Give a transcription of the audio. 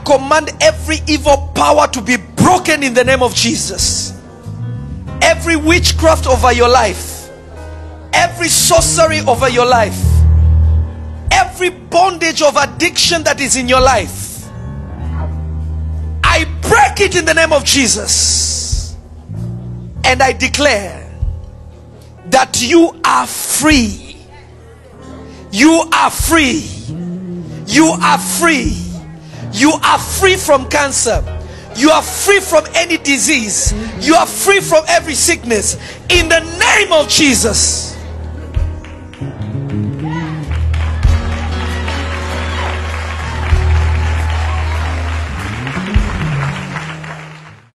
command every evil power to be broken in the name of Jesus. Every witchcraft over your life, every sorcery over your life, every bondage of addiction that is in your life, I break it in the name of Jesus. And I declare that you are free. You are free. You are free. You are free from cancer. You are free from any disease. You are free from every sickness in the name of Jesus.